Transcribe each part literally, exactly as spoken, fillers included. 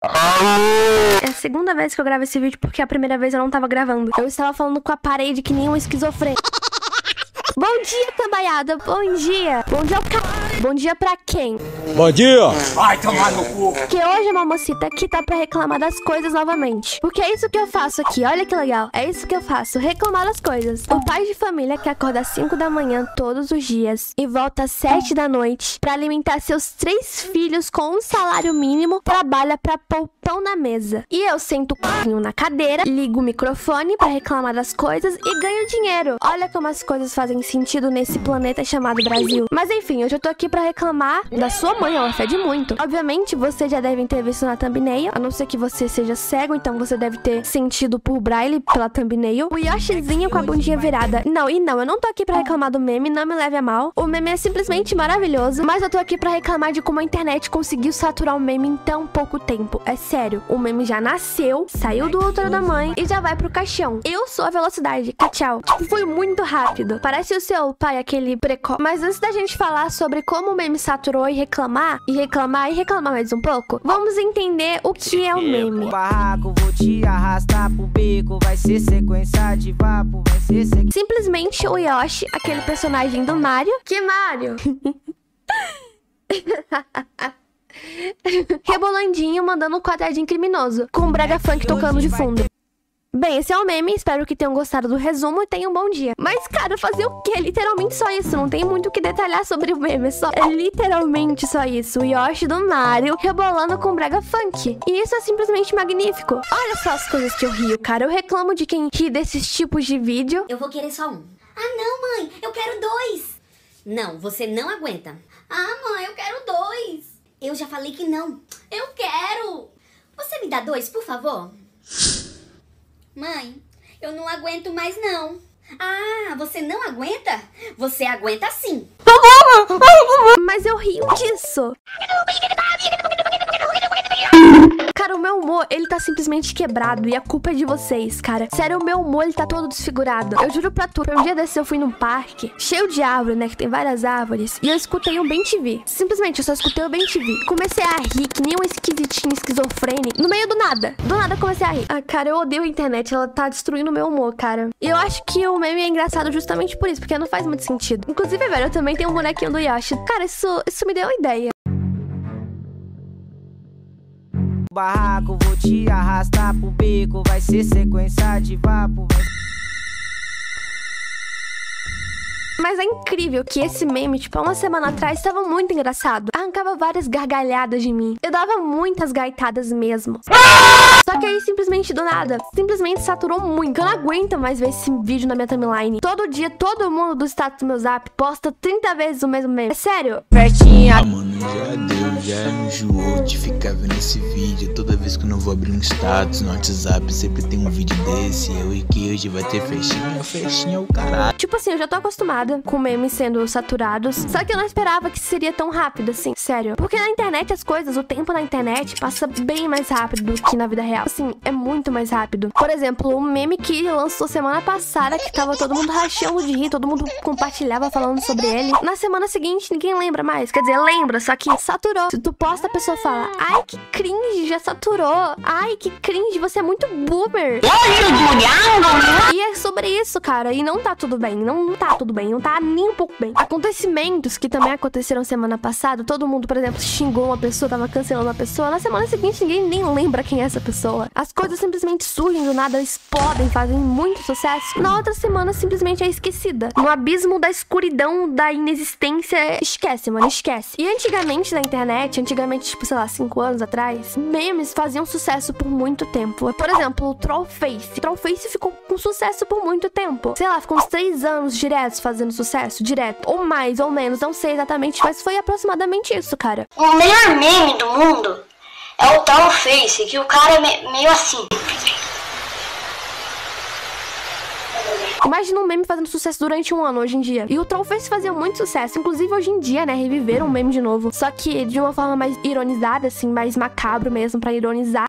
É a segunda vez que eu gravo esse vídeo porque a primeira vez eu não tava gravando. Eu estava falando com a parede que nem um esquizofrênico. Bom dia, cambaiada. Bom dia. Bom dia ao ca... Bom dia pra quem? Bom dia. Vai tomar no cu. Porque hoje a mamocita aqui tá pra reclamar das coisas novamente. Porque é isso que eu faço aqui. Olha que legal. É isso que eu faço. Reclamar das coisas. O pai de família que acorda às cinco da manhã todos os dias e volta às sete da noite pra alimentar seus três filhos com um salário mínimo, trabalha pra pôr pão na mesa. E eu sento o na cadeira, ligo o microfone pra reclamar das coisas e ganho dinheiro. Olha como as coisas fazem sentido nesse planeta chamado Brasil. Mas enfim, hoje eu tô aqui pra reclamar da sua mãe, ela fede muito. Obviamente, vocês já devem ter visto na thumbnail, a não ser que você seja cego, então você deve ter sentido por braille pela thumbnail. O Yoshizinho com a bundinha virada. Não, e não, eu não tô aqui pra reclamar do meme, não me leve a mal. O meme é simplesmente maravilhoso, mas eu tô aqui pra reclamar de como a internet conseguiu saturar o meme em tão pouco tempo. É sério, o meme já nasceu, saiu do útero da mãe e já vai pro caixão. Eu sou a velocidade, tchau. Tipo, foi muito rápido. Parece o seu pai, aquele precoce. Mas antes da gente falar sobre como o meme saturou e reclamar, e reclamar e reclamar mais um pouco, vamos entender o que é o meme. Barraco, vou te arrastar pro beco, vai ser sequência de vapo, vai ser sequ... Simplesmente o Yoshi, aquele personagem do Mario. Que Mario? Rebolandinho mandando um quadradinho criminoso, com o brega funk tocando de fundo. Bem, esse é o meme, espero que tenham gostado do resumo e tenham um bom dia. Mas, cara, fazer o quê? Literalmente só isso, não tem muito o que detalhar sobre o meme, é só... É literalmente só isso, o Yoshi do Mario rebolando com brega funk. E isso é simplesmente magnífico. Olha só as coisas que eu rio, cara, eu reclamo de quem ri desses tipos de vídeo. Eu vou querer só um. Ah, não, mãe, eu quero dois. Não, você não aguenta. Ah, mãe, eu quero dois. Eu já falei que não. Eu quero. Você me dá dois, por favor? Mãe, eu não aguento mais não. Ah, você não aguenta? Você aguenta sim. Mas eu rio disso. Cara, o meu humor, ele tá simplesmente quebrado e a culpa é de vocês, cara. Sério, o meu humor, ele tá todo desfigurado. Eu juro pra tu, um dia desse eu fui num parque cheio de árvore, né, que tem várias árvores, e eu escutei um Ben T V. Simplesmente, eu só escutei o Ben T V. Comecei a rir que nem um esquisitinho esquizofrênico, no meio do nada. Do nada comecei a rir. Ah, cara, eu odeio a internet, ela tá destruindo o meu humor, cara. E eu acho que o meme é engraçado justamente por isso, porque não faz muito sentido. Inclusive, velho, eu também tenho um bonequinho do Yoshi. Cara, isso, isso me deu uma ideia. Barraco, vou te arrastar pro beco, vai ser sequência de vapo, vai... Mas é incrível que esse meme, tipo, há uma semana atrás, estava muito engraçado. Arrancava várias gargalhadas de mim. Eu dava muitas gaitadas mesmo. Só que aí, simplesmente do nada, simplesmente saturou muito. Eu não aguento mais ver esse vídeo na minha timeline. Todo dia, todo mundo do status do meu zap posta trinta vezes o mesmo meme. É sério? Pertinha. Ah, mano, já deu, já enjoou de ficar vendo esse vídeo. Toda vez que eu não vou abrir um status no WhatsApp, sempre tem um vídeo desse. Eu e que hoje vai ter festinha, festinha é o caralho. Tipo assim, eu já tô acostumada com memes sendo saturados. Só que eu não esperava que seria tão rápido assim, sério. Porque na internet as coisas, o tempo na internet passa bem mais rápido do que na vida real. Assim, é muito mais rápido. Por exemplo, o meme que lançou semana passada, que tava todo mundo rachando de rir, todo mundo compartilhava falando sobre ele. Na semana seguinte, ninguém lembra mais. Quer dizer, lembra, só que saturou. Se tu posta, a pessoa fala, ai, que cringe, já saturou. Ai, que cringe, você é muito boomer. E é sobre isso, cara. E não tá tudo bem, não tá tudo bem, não tá nem um pouco bem. Acontecimentos que também aconteceram semana passada, todo mundo, por exemplo, xingou uma pessoa, tava cancelando uma pessoa. Na semana seguinte, ninguém nem lembra quem é essa pessoa. As coisas simplesmente surgem do nada, explodem, fazem muito sucesso. Na outra semana, simplesmente é esquecida. No abismo da escuridão, da inexistência, esquece, mano, esquece. E antigamente na internet, antigamente, tipo, sei lá, cinco anos atrás, memes faziam sucesso por muito tempo. Por exemplo, o Trollface. Trollface ficou com sucesso por muito tempo. Sei lá, ficou uns três anos diretos fazendo sucesso, direto. Ou mais, ou menos, não sei exatamente, mas foi aproximadamente isso, cara. O melhor meme do mundo é o Trollface, que o cara é me meio assim. Imagina um meme fazendo sucesso durante um ano hoje em dia. E o Trollface fazia muito sucesso. Inclusive hoje em dia, né, reviveram o meme de novo. Só que de uma forma mais ironizada, assim, mais macabro mesmo, pra ironizar.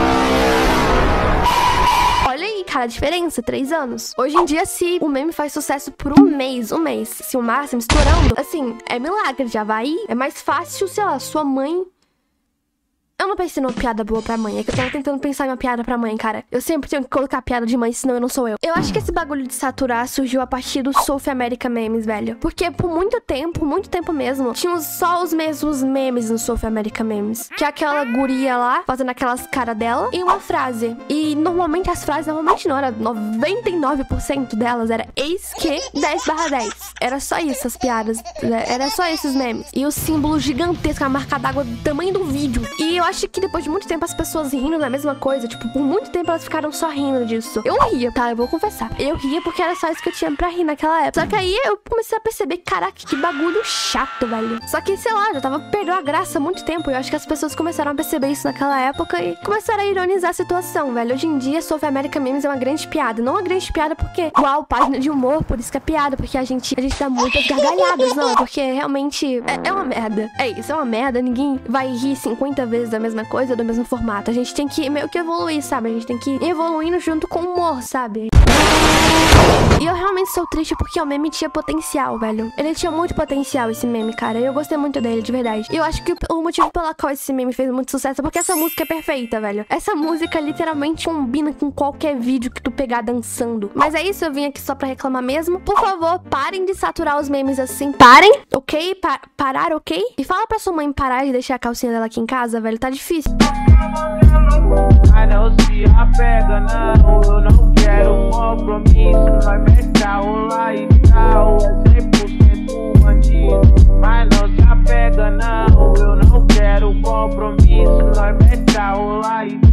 Olha aí, cara, a diferença, três anos. Hoje em dia, se o meme faz sucesso por um mês, um mês, se o máximo estourando, assim, é milagre, já vai. É mais fácil, sei lá, sua mãe Eu não pensei numa piada boa pra mãe. É que eu tava tentando pensar em uma piada pra mãe, cara. Eu sempre tenho que colocar piada de mãe, senão eu não sou eu. Eu acho que esse bagulho de saturar surgiu a partir do South America Memes, velho. Porque por muito tempo, muito tempo mesmo, tinham só os mesmos memes no South America Memes. Que é aquela guria lá, fazendo aquelas caras dela, e uma frase. E normalmente as frases, normalmente não, era noventa e nove por cento delas era eis que dez barra dez. Era só isso, as piadas. Era só esses memes. E o símbolo gigantesco, a marca d'água do tamanho do vídeo. E eu acho que depois de muito tempo as pessoas rindo da mesma coisa. Tipo, por muito tempo elas ficaram só rindo disso. Eu ria, tá? Eu vou confessar. Eu ria porque era só isso que eu tinha pra rir naquela época. Só que aí eu comecei a perceber, caraca, que bagulho chato, velho. Só que, sei lá, já tava perdendo a graça há muito tempo. E eu acho que as pessoas começaram a perceber isso naquela época e começaram a ironizar a situação, velho. Hoje em dia, South America Memes é uma grande piada. Não uma grande piada porque, uau, página de humor, por isso que é piada. Porque a gente, a gente dá muitas gargalhadas, não. Porque realmente é, é uma merda. É isso, é uma merda. Ninguém vai rir cinquenta vezes da mesma coisa, do mesmo formato. A gente tem que meio que evoluir, sabe? A gente tem que ir evoluindo junto com o humor, sabe? E eu realmente sou triste porque o meme tinha potencial, velho. Ele tinha muito potencial, esse meme, cara. E eu gostei muito dele, de verdade. E eu acho que o motivo pela qual esse meme fez muito sucesso é porque essa música é perfeita, velho. Essa música literalmente combina com qualquer vídeo que tu pegar dançando. Mas é isso, eu vim aqui só pra reclamar mesmo. Por favor, parem de saturar os memes assim. Parem, ok? Pa parar, ok? E fala pra sua mãe parar de deixar a calcinha dela aqui em casa, velho. Tá difícil. Ai, não se apega, não, eu não quero compromisso. Nós meta o lá e tal, é cem por cento bandido. Mas não se apega, não, eu não quero compromisso. Nós meta o lá e